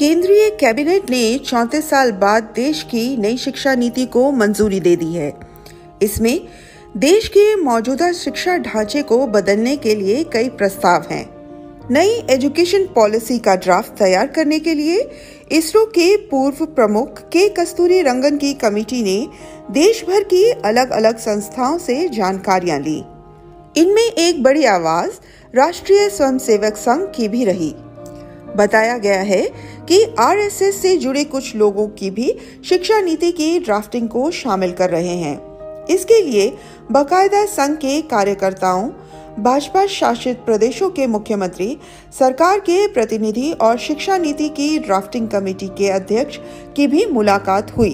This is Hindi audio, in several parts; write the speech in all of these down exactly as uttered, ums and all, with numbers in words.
केंद्रीय कैबिनेट ने चौंतीस साल बाद देश की नई शिक्षा नीति को मंजूरी दे दी है। इसमें देश के मौजूदा शिक्षा ढांचे को बदलने के लिए कई प्रस्ताव हैं। नई एजुकेशन पॉलिसी का ड्राफ्ट तैयार करने के लिए इसरो के पूर्व प्रमुख के कस्तूरी रंगन की कमेटी ने देश भर की अलग अलग संस्थाओं से जानकारियां ली। इनमें एक बड़ी आवाज राष्ट्रीय स्वयंसेवक संघ की भी रही। बताया गया है कि आर एस एस से जुड़े कुछ लोगों की भी शिक्षा नीति की ड्राफ्टिंग को शामिल कर रहे हैं। इसके लिए बाकायदा संघ के कार्यकर्ताओं, भाजपा शासित प्रदेशों के मुख्यमंत्री, सरकार के प्रतिनिधि और शिक्षा नीति की ड्राफ्टिंग कमेटी के अध्यक्ष की भी मुलाकात हुई।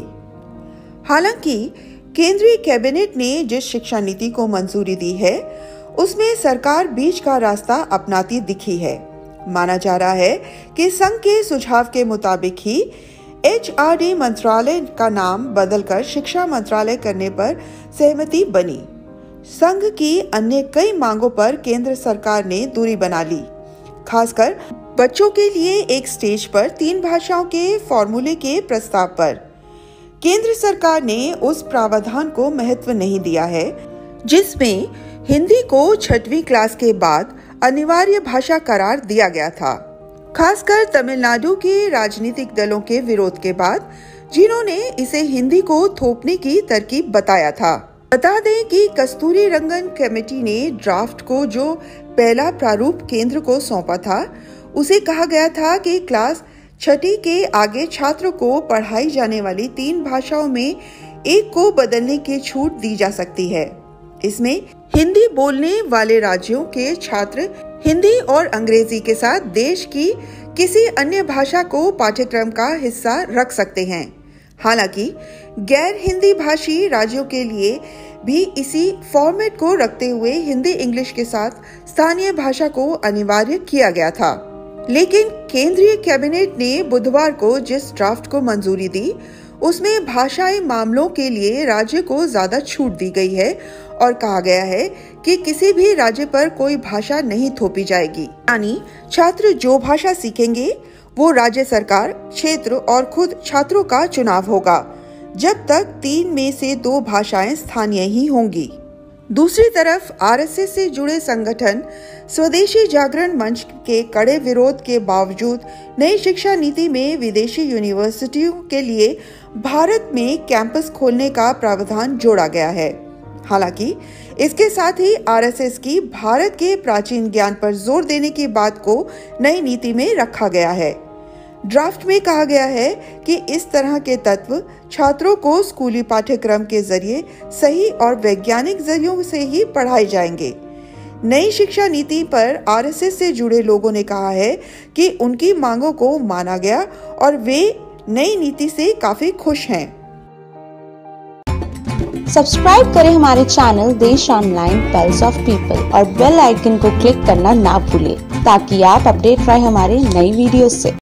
हालांकि केंद्रीय कैबिनेट ने जिस शिक्षा नीति को मंजूरी दी है, उसमें सरकार बीच का रास्ता अपनाती दिखी है। माना जा रहा है कि संघ के सुझाव के मुताबिक ही एच आर डी मंत्रालय का नाम बदलकर शिक्षा मंत्रालय करने पर सहमति बनी। संघ की अन्य कई मांगों पर केंद्र सरकार ने दूरी बना ली। खासकर बच्चों के लिए एक स्टेज पर तीन भाषाओं के फॉर्मूले के प्रस्ताव पर केंद्र सरकार ने उस प्रावधान को महत्व नहीं दिया है जिसमें हिंदी को छठवीं क्लास के बाद अनिवार्य भाषा करार दिया गया था। खासकर तमिलनाडु के राजनीतिक दलों के विरोध के बाद, जिन्होंने इसे हिंदी को थोपने की तरकीब बताया था। बता दें कि कस्तूरी रंगन कमेटी ने ड्राफ्ट को जो पहला प्रारूप केंद्र को सौंपा था, उसे कहा गया था कि क्लास छठी के आगे छात्र को पढ़ाई जाने वाली तीन भाषाओं में एक को बदलने की छूट दी जा सकती है। इसमें हिंदी बोलने वाले राज्यों के छात्र हिंदी और अंग्रेजी के साथ देश की किसी अन्य भाषा को पाठ्यक्रम का हिस्सा रख सकते हैं। हालांकि गैर हिंदी भाषी राज्यों के लिए भी इसी फॉर्मेट को रखते हुए हिंदी इंग्लिश के साथ स्थानीय भाषा को अनिवार्य किया गया था। लेकिन केंद्रीय कैबिनेट ने बुधवार को जिस ड्राफ्ट को मंजूरी दी, उसमें भाषाई मामलों के लिए राज्य को ज्यादा छूट दी गई है और कहा गया है कि किसी भी राज्य पर कोई भाषा नहीं थोपी जाएगी। यानी छात्र जो भाषा सीखेंगे वो राज्य सरकार, क्षेत्र और खुद छात्रों का चुनाव होगा, जब तक तीन में से दो भाषाएं स्थानीय ही होंगी। दूसरी तरफ आर एस एस से जुड़े संगठन स्वदेशी जागरण मंच के कड़े विरोध के बावजूद नई शिक्षा नीति में विदेशी यूनिवर्सिटियों के लिए भारत में कैंपस खोलने का प्रावधान जोड़ा गया है। हालांकि इसके साथ ही आर एस एस की भारत के प्राचीन ज्ञान पर जोर देने की बात को नई नीति में रखा गया है। ड्राफ्ट में कहा गया है कि इस तरह के तत्व छात्रों को स्कूली पाठ्यक्रम के जरिए सही और वैज्ञानिक जरियों से ही पढ़ाए जाएंगे। नई शिक्षा नीति पर आर एस एस से जुड़े लोगों ने कहा है कि उनकी मांगों को माना गया और वे नई नीति से काफी खुश हैं। सब्सक्राइब करें हमारे channel Desh online pulse of people और बेल आइकन को क्लिक करना ना भूलें ताकि आप अपडेट रहे हमारे नई वीडियो से।